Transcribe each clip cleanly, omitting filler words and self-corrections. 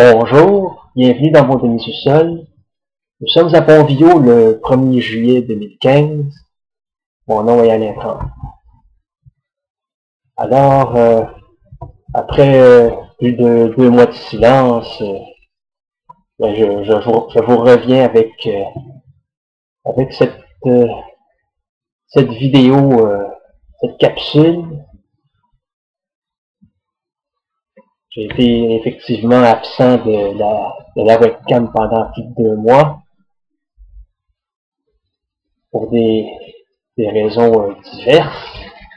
Bonjour, bienvenue dans mon demi-sous-sol. Nous sommes à Pont-Viaud le 1er juillet 2015. Mon nom est Alain Trempe. Alors, après plus de 2 mois de silence, je vous reviens avec cette vidéo, cette capsule. J'ai été effectivement absent de la webcam pendant plus de 2 mois pour des raisons diverses.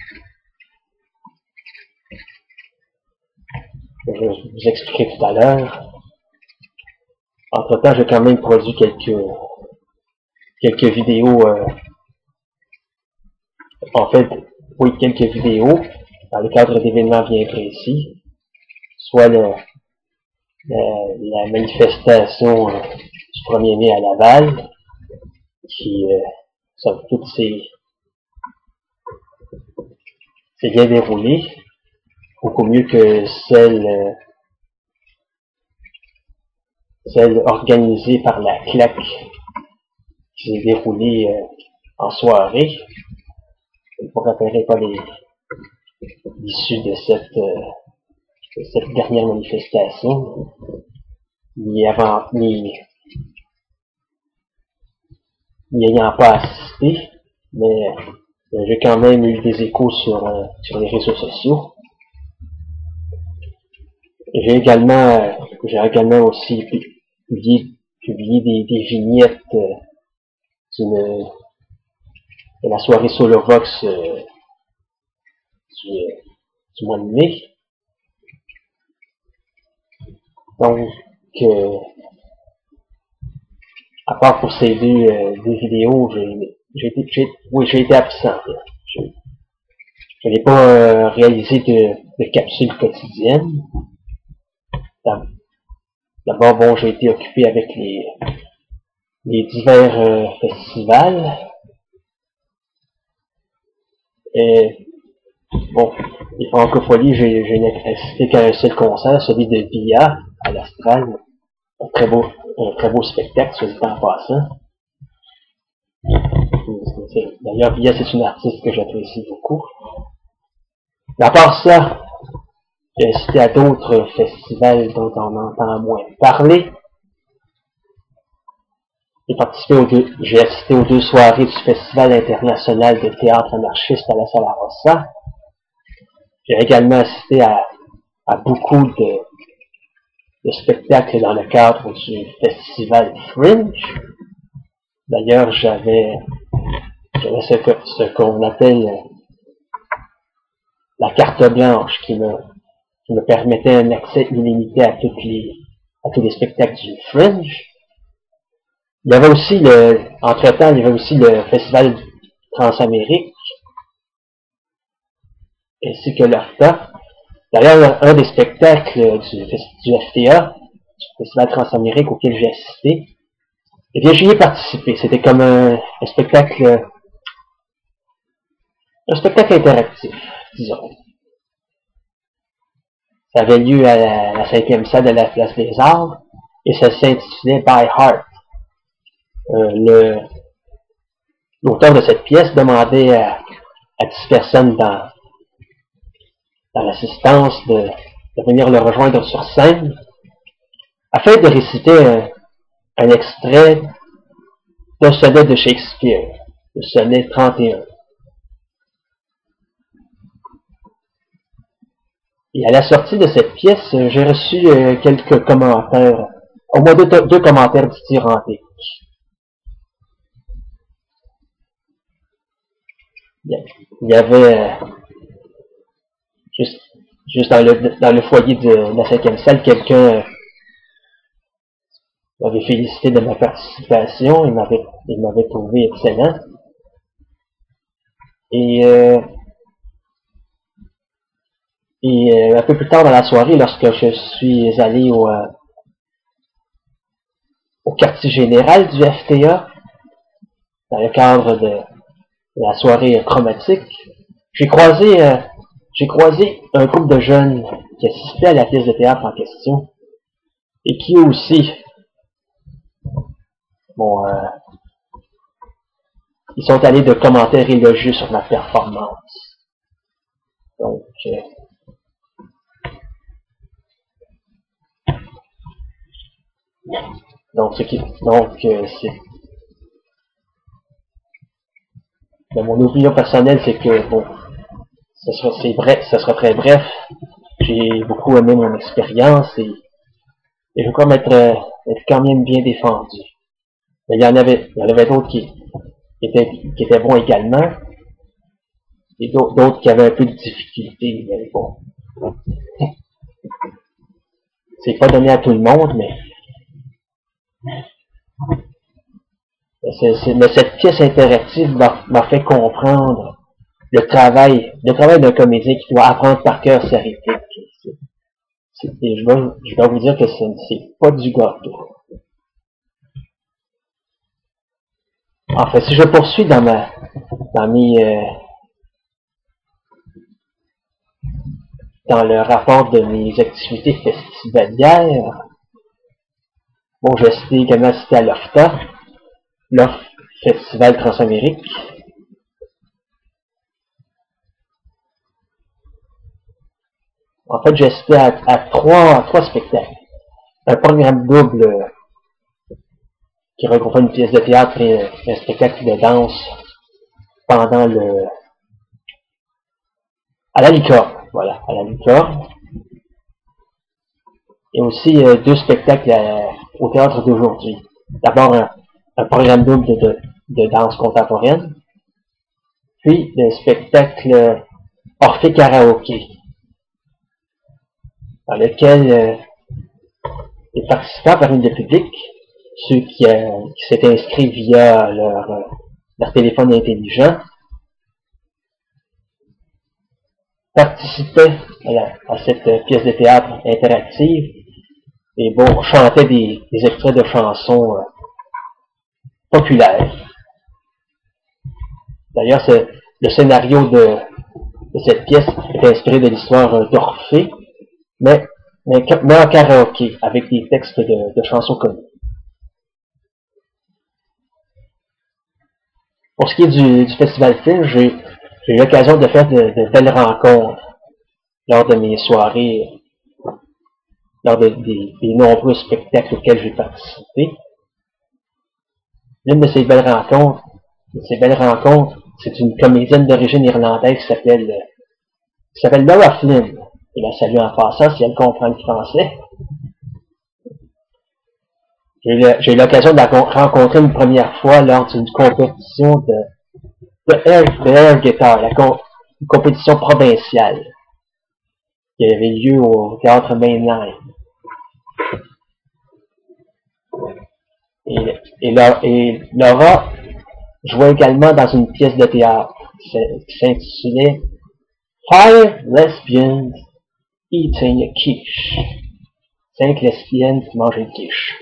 Je vous expliquerai tout à l'heure. Entre-temps, j'ai quand même produit quelques vidéos, quelques vidéos dans le cadre d'événements bien précis, soit la manifestation du 1er mai à Laval, qui, somme toute, s'est bien déroulée, beaucoup mieux que celle organisée par la CLAQ, qui s'est déroulée en soirée. Je ne vous rappellerai pas l'issue de cette dernière manifestation, n'y ayant pas assisté, mais j'ai quand même eu des échos sur les réseaux sociaux. J'ai également aussi publié des vignettes de la soirée Solovox du mois de mai. Donc, à part pour ces deux vidéos, j'ai été absent. Je n'ai pas réalisé de capsule quotidienne. D'abord, bon, j'ai été occupé avec les divers festivals. Et bon, les francophonies, je n'ai assisté qu'à un seul concert, celui de Via à l'Astral. Un très beau spectacle, soit dit en passant. D'ailleurs, Via, c'est une artiste que j'apprécie beaucoup. Mais à part ça, j'ai assisté à d'autres festivals dont on entend moins parler. J'ai assisté aux 2 soirées du Festival international de théâtre anarchiste à la Sala Rossa. J'ai également assisté à beaucoup de spectacles dans le cadre du Festival Fringe. D'ailleurs, j'avais ce qu'on appelle la carte blanche qui me permettait un accès illimité à tous les spectacles du Fringe. Il y avait aussi entre-temps, il y avait aussi le Festival Transamérique, ainsi que l'ORTA. D'ailleurs, un des spectacles du FTA, du Festival Transamérique auquel j'ai assisté, eh bien, j'y ai participé. C'était comme un spectacle interactif, disons. Ça avait lieu à la 5e salle de la Place des Arts, et ça s'intitulait By Heart. L'auteur de cette pièce demandait à 10 personnes dans l'assistance de venir le rejoindre sur scène afin de réciter un extrait d'un sonnet de Shakespeare, le sonnet 31. Et à la sortie de cette pièce, j'ai reçu quelques commentaires, au moins deux commentaires dithyrambiques. Il y avait juste dans le foyer de la 5e salle, quelqu'un m'avait félicité de ma participation, il m'avait trouvé excellent. Et un peu plus tard dans la soirée, lorsque je suis allé au quartier général du FTA, dans le cadre de la soirée chromatique, j'ai croisé un groupe de jeunes qui assistaient à la pièce de théâtre en question. et qui aussi, bon, ils sont allés de commentaires élogieux sur ma performance. Donc, c'est, mais mon opinion personnelle, c'est que bon, ce sera très bref. J'ai beaucoup aimé mon expérience et je crois m'être quand même bien défendu. Mais il y en avait d'autres qui étaient bons également, et d'autres qui avaient un peu de difficulté. Mais bon, c'est pas donné à tout le monde, mais cette pièce interactive m'a fait comprendre le travail d'un comédien qui doit apprendre par cœur sa réplique. Je dois vous dire que c'est pas du gâteau. Enfin, si je poursuis dans le rapport de mes activités festivalières, bon, je suis également assisté à l'OFTA, Festival Transamérique. En fait, j'ai assisté à trois spectacles. Un programme double qui regroupait une pièce de théâtre et un spectacle de danse à la licorne. Voilà, à la licorne. Et aussi deux spectacles au théâtre d'aujourd'hui. D'abord, un programme double de danse contemporaine, puis le spectacle Orphée Karaoké, dans lequel les participants parmi le public, ceux qui s'étaient inscrits via leur téléphone intelligent, participaient à cette pièce de théâtre interactive et bon, chantaient des extraits de chansons populaires. D'ailleurs, le scénario de cette pièce est inspiré de l'histoire d'Orphée, mais en karaoké, avec des textes de chansons connues. Pour ce qui est du Festival Film, j'ai eu l'occasion de faire de belles rencontres lors de mes soirées, lors des nombreux spectacles auxquels j'ai participé. L'une de ces belles rencontres, c'est une comédienne d'origine irlandaise qui s'appelle Laura Flynn. Je la salue en passant si elle comprend le français. J'ai eu l'occasion de la rencontrer une première fois lors d'une compétition de air guitar, une compétition provinciale qui avait lieu au théâtre Mainline. Et Laura jouait également dans une pièce de théâtre qui s'intitulait Five Lesbians Eating a Quiche. 5 lesbiennes qui mangent une quiche.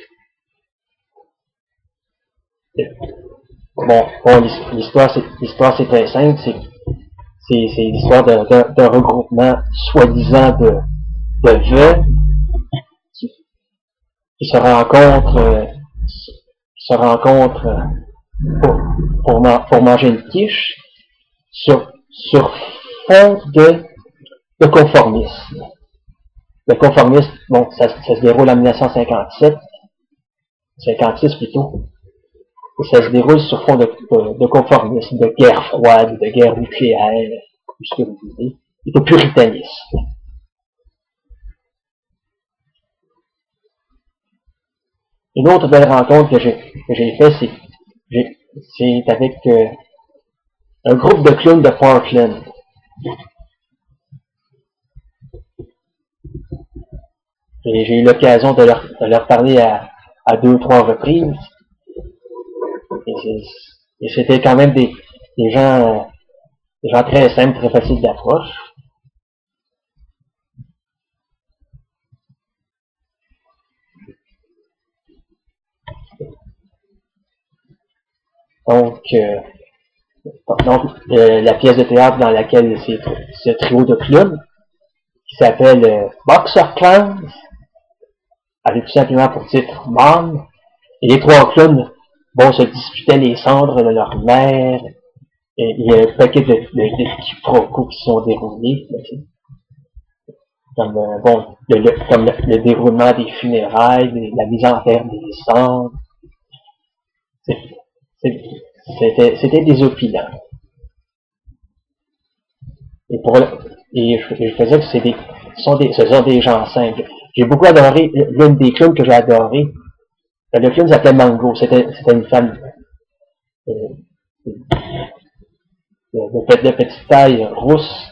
Bon, l'histoire c'est très simple, c'est l'histoire d'un regroupement soi-disant de veuves qui se rencontrent pour manger une quiche sur fond de conformisme. Le conformisme, bon, ça se déroule en 1957, 56 plutôt. Et ça se déroule sur fond de conformisme, de guerre froide, de guerre nucléaire, tout ce que vous voulez, et de puritanisme. Une autre belle rencontre que j'ai faite, c'est avec un groupe de clowns de Portland. Et j'ai eu l'occasion de leur parler à 2 ou 3 reprises. Et c'était quand même des gens très simples, très faciles d'approche. Donc, la pièce de théâtre dans laquelle c'est ce trio de clowns qui s'appelle Boxer Clowns avait tout simplement pour titre Mom, et les trois clowns, bon, se disputaient les cendres de leur mère, et il y a un paquet de quiproquos qui sont déroulés, comme, bon, comme le déroulement des funérailles, la mise en terre des cendres. C'était désopilant. Et je faisais que ce sont des gens simples. J'ai beaucoup adoré, l'une des clowns que j'ai adoré, le clown s'appelait Mango, c'était une femme de petite taille rousse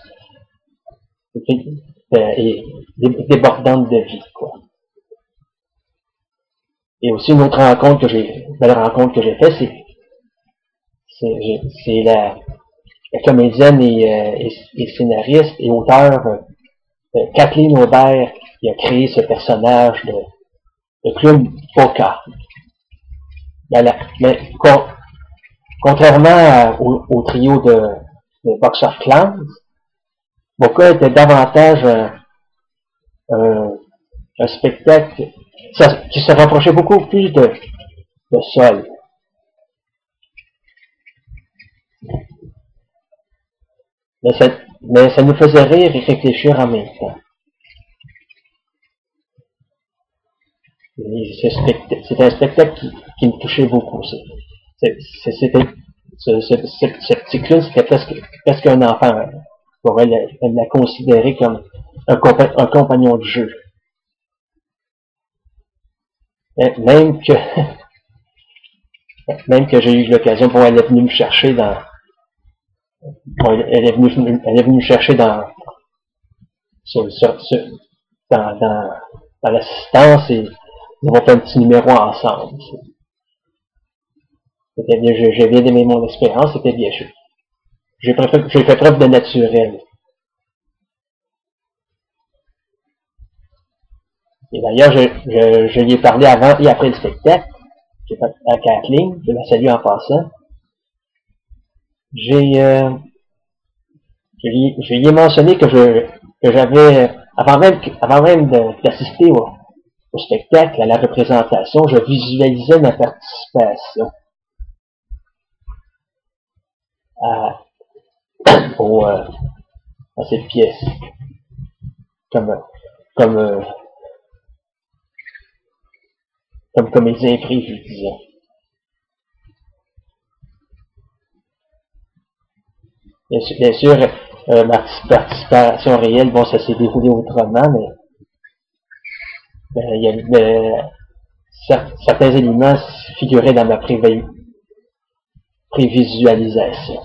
et débordante de vie, quoi. Et aussi une autre belle rencontre que j'ai faite, c'est la comédienne et scénariste et auteur Kathleen Aubert qui a créé ce personnage de clown Boca. Mais contrairement au trio de Box of Clowns, Boca était davantage un spectacle qui se rapprochait beaucoup plus de sol. Mais ça nous faisait rire et réfléchir en même temps. C'était un spectacle qui me touchait beaucoup. Ce petit clown, c'était presque un enfant. Elle l'a considéré comme un compagnon de jeu. Même que j'ai eu l'occasion, bon, elle est venue me chercher dans dans l'assistance et nous avons fait un petit numéro ensemble. C'était bien, j'ai bien aimé mon expérience, c'était bien. J'ai fait preuve de naturel. Et d'ailleurs, je lui ai parlé avant et après le spectacle. J'ai fait à Kathleen, je la salue en passant. Je lui ai mentionné que j'avais, avant même d'assister au spectacle, à la représentation, je visualisais ma participation à cette pièce. Comme comédien prévu, disons. Bien sûr, ma participation réelle, bon, ça s'est déroulé autrement, mais certains éléments figuraient dans ma prévisualisation.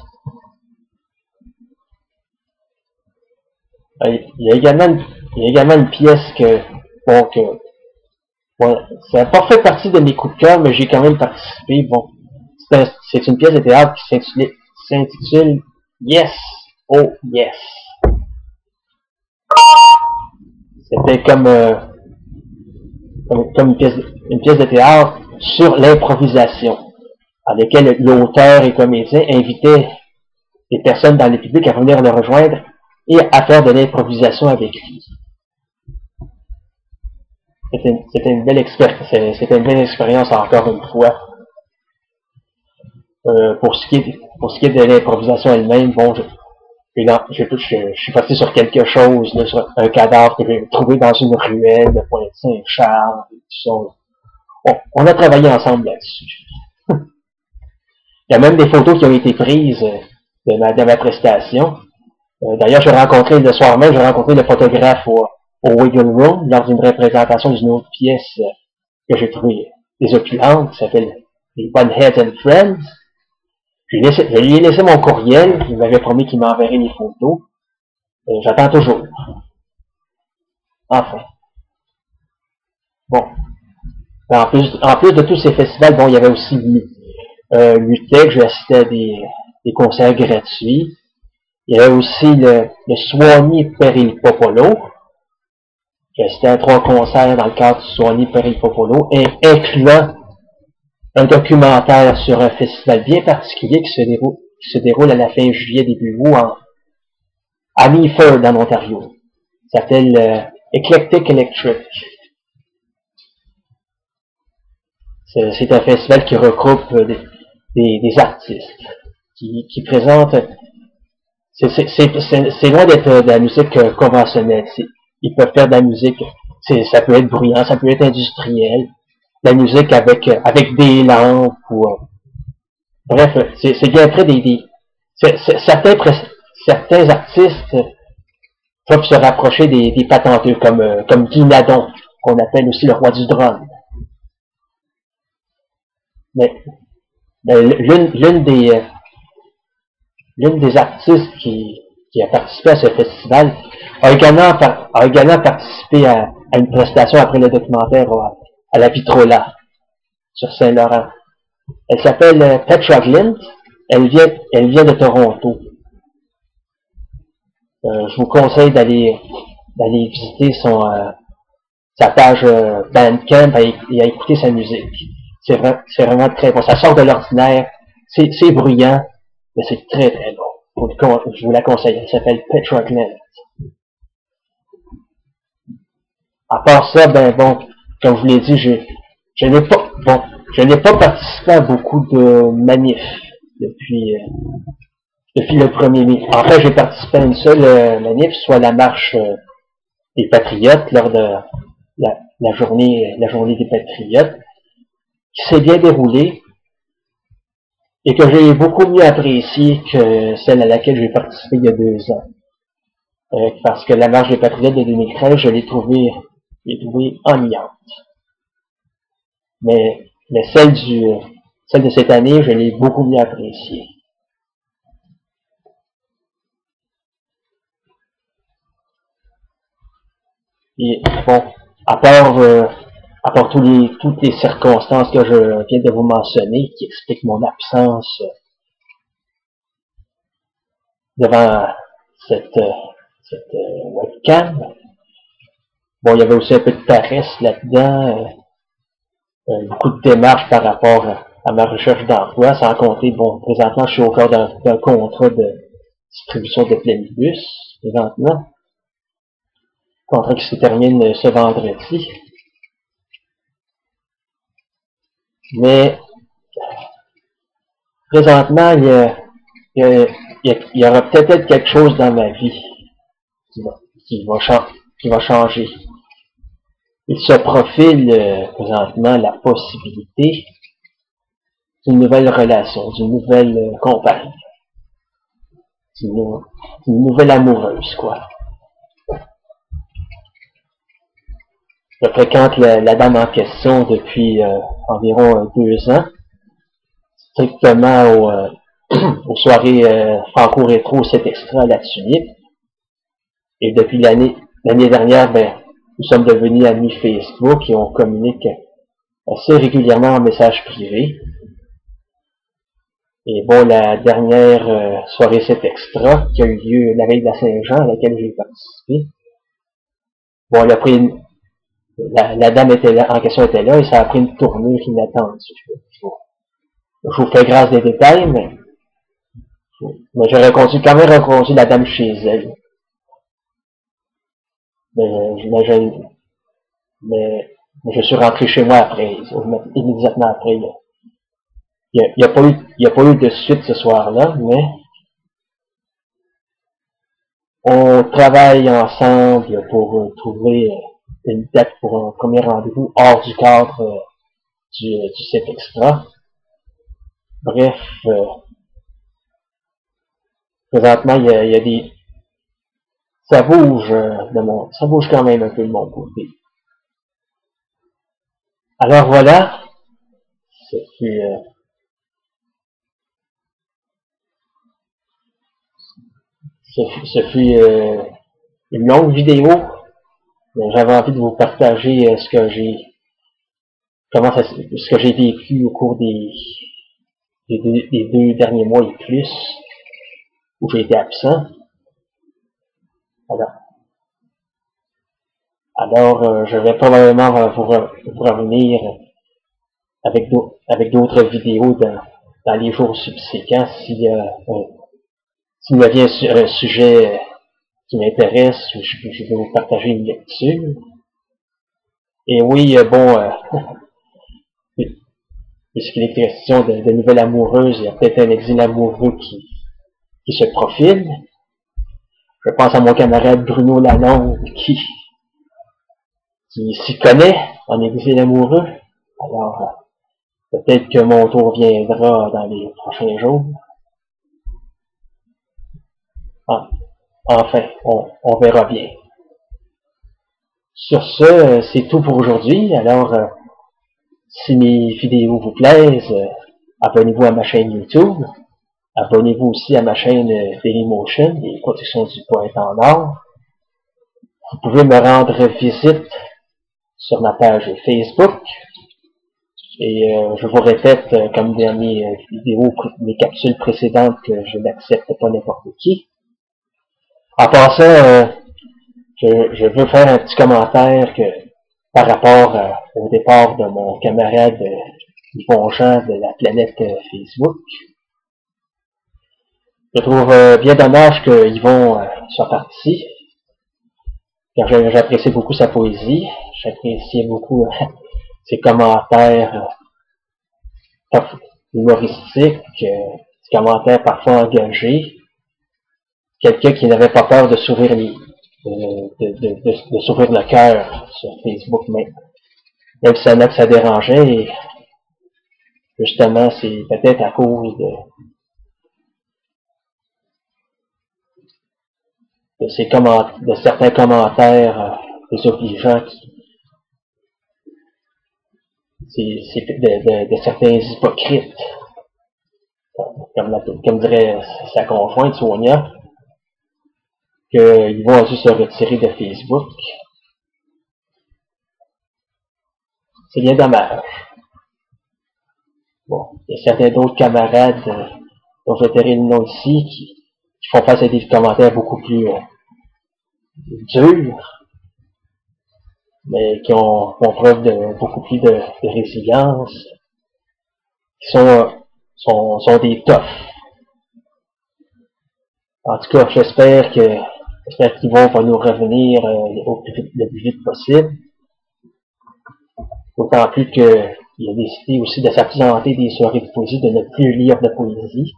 Il y a également une pièce bon, ça n'a pas fait partie de mes coups de cœur, mais j'ai quand même participé. Bon, c'est une pièce de théâtre qui s'intitule Yes, oh yes. C'était comme une pièce de théâtre sur l'improvisation, à laquelle l'auteur et comédien invitait les personnes dans le public à venir le rejoindre et à faire de l'improvisation avec lui. C'était une belle expérience encore une fois. Pour ce qui est de l'improvisation elle-même, bon, je suis parti sur quelque chose, là, sur un cadavre que j'ai trouvé dans une ruelle de Pointe-Saint-Charles, et tout ça. On a travaillé ensemble là-dessus. Il y a même des photos qui ont été prises de ma prestation. D'ailleurs, le soir même, j'ai rencontré le photographe au Wiggle Room lors d'une représentation d'une autre pièce que j'ai trouvée désopilante, qui s'appelle les Bunheads and Friends. Je lui ai laissé mon courriel, il m'avait promis qu'il m'enverrait les photos. J'attends toujours. Enfin. Bon. En plus de tous ces festivals, bon, il y avait aussi l'UTEC, j'ai assisté à des concerts gratuits. Il y avait aussi le Swanee Peril Popolo. J'ai assisté à 3 concerts dans le cadre du Swanee Peril Popolo, incluant un documentaire sur un festival bien particulier qui se déroule à la fin juillet, début août à Meaford, en Ontario. Il s'appelle Eclectic Electric. C'est un festival qui regroupe des artistes, qui présentent. C'est loin d'être de la musique conventionnelle. Ils peuvent faire de la musique, ça peut être bruyant, ça peut être industriel, de la musique avec des lampes ou bref, c'est bien près certains artistes peuvent se rapprocher des patenteux comme Guy Nadon, qu'on appelle aussi le roi du drum. Mais l'une des artistes qui a participé à ce festival a également participé à une prestation après le documentaire à la Vitrola sur Saint-Laurent. Elle s'appelle Petra Glint. Elle vient de Toronto. Je vous conseille d'aller visiter sa page Bandcamp et à écouter sa musique. C'est vraiment très bon. Ça sort de l'ordinaire. C'est bruyant, mais c'est très très bon. Je vous la conseille. Elle s'appelle Petra Glint. À part ça, ben bon, comme je vous l'ai dit, je n'ai pas participé à beaucoup de manifs depuis le 1er mai. En fait, j'ai participé à une seule manif, soit la marche des Patriotes lors de la journée des Patriotes, qui s'est bien déroulée et que j'ai beaucoup mieux apprécié que celle à laquelle j'ai participé il y a 2 ans. Parce que la marche des Patriotes de 2013, je l'ai trouvée ennuyante. Mais celle de cette année, je l'ai beaucoup mieux appréciée. Et bon, à part toutes les circonstances que je viens de vous mentionner, qui expliquent mon absence devant cette webcam, bon, il y avait aussi un peu de paresse là-dedans, beaucoup de démarches par rapport à ma recherche d'emploi, sans compter, bon, présentement, je suis au cœur d'un contrat de distribution de Plénibus, présentement. Contrat qui se termine ce vendredi. Mais, présentement, il y aura peut-être quelque chose dans ma vie qui va changer. Il se profile présentement la possibilité d'une nouvelle relation, d'une nouvelle compagne, d'une nouvelle amoureuse, quoi. Je fréquente la dame en question depuis environ 2 ans, strictement aux soirées franco-rétro 7 extra à la Tulipe. Et depuis l'année dernière, ben, nous sommes devenus amis Facebook et on communique assez régulièrement en message privé. Et bon, la dernière soirée 7 extra qui a eu lieu la veille de la Saint-Jean à laquelle j'ai participé, bon, elle a pris la dame en question était là et ça a pris une tournure inattendue. Je vous fais grâce des détails, mais j'aurais quand même reconduit la dame chez elle. Mais je suis rentré chez moi après, immédiatement après. Il n'y a pas eu de suite ce soir-là, mais on travaille ensemble pour trouver une date pour un premier rendez-vous hors du cadre du 7 extra. Bref, présentement, il y a des... Ça bouge quand même un peu de mon côté. Alors voilà, ce fut une longue vidéo, mais j'avais envie de vous partager ce que j'ai vécu au cours des 2 derniers mois et plus, où j'ai été absent. Alors, je vais probablement vous revenir avec d'autres vidéos dans les jours subséquents s'il y a un sujet qui m'intéresse, je vais vous partager une lecture. Et oui, bon, puisqu'il est question de nouvelles amoureuses, il y a peut-être un exil amoureux qui se profile. Je pense à mon camarade Bruno Lalonde qui s'y connaît en exil amoureux. Alors, peut-être que mon tour viendra dans les prochains jours. Enfin, on verra bien. Sur ce, c'est tout pour aujourd'hui. Alors, si mes vidéos vous plaisent, abonnez-vous à ma chaîne YouTube. Abonnez-vous aussi à ma chaîne Dailymotion, les productions du poète en or. Vous pouvez me rendre visite sur ma page Facebook. Et je vous répète, comme dans mes vidéos, mes capsules précédentes, que je n'accepte pas n'importe qui. En passant, je veux faire un petit commentaire par rapport au départ de mon camarade Yvon Jean de la planète Facebook. Je trouve bien dommage que Yvon soit parti, car j'apprécie beaucoup sa poésie, j'appréciais beaucoup ses commentaires humoristiques, ses commentaires parfois engagés, quelqu'un qui n'avait pas peur de s'ouvrir de s'ouvrir le cœur sur Facebook, même si ça dérangeait, et justement c'est peut-être à cause de certains commentaires désobligeants de certains hypocrites, comme dirait sa conjointe Sonia, qu'ils vont dû se retirer de Facebook. C'est bien dommage. Bon, il y a certains d'autres camarades dont je vais taire le nom ici qui font face à des commentaires beaucoup plus durs, mais qui font preuve de beaucoup plus de résilience, qui sont des toughs. En tout cas, j'espère qu'ils vont nous revenir le plus vite possible. D'autant plus qu'il a décidé aussi de s'absenter des soirées de poésie, de ne plus lire de poésie,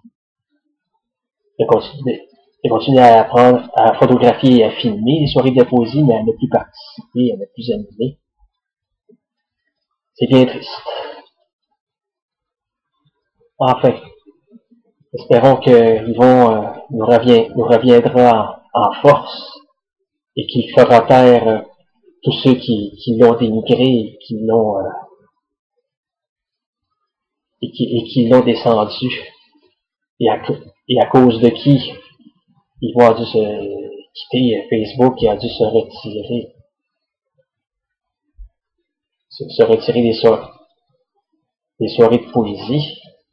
de continuer à apprendre à photographier et à filmer les soirées de poésie, mais à ne plus participer, à ne plus animer. C'est bien triste. Enfin, espérons qu'ils nous reviendra en force et qu'il fera taire tous ceux qui l'ont dénigré et qui l'ont descendu, et à cause de qui ils vont dû se quitter Facebook et a dû se retirer des soirées de poésie.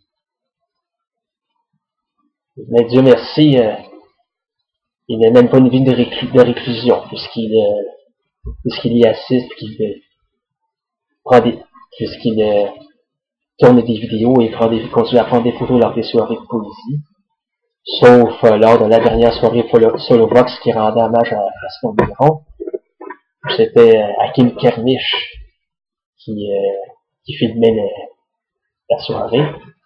Mais Dieu merci, il n'a même pas une vie de réclusion, puisqu'il y assiste, puisqu'il tourne des vidéos et continue à prendre des photos lors des soirées de poésie. Sauf lors de la dernière soirée Solovox qui rendait hommage à Gaston Miron. C'était Hakim Kermiche qui filmait la soirée.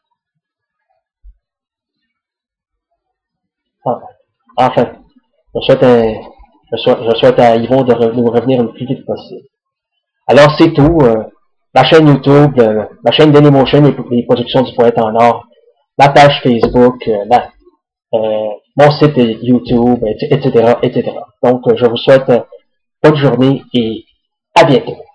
Enfin, je souhaite à Yvon de nous revenir le plus vite possible. Alors c'est tout. Ma chaîne YouTube, ma chaîne Dailymotion, les productions du poète en or, ma page Facebook, mon site YouTube, etc., etc. Donc je vous souhaite bonne journée et à bientôt.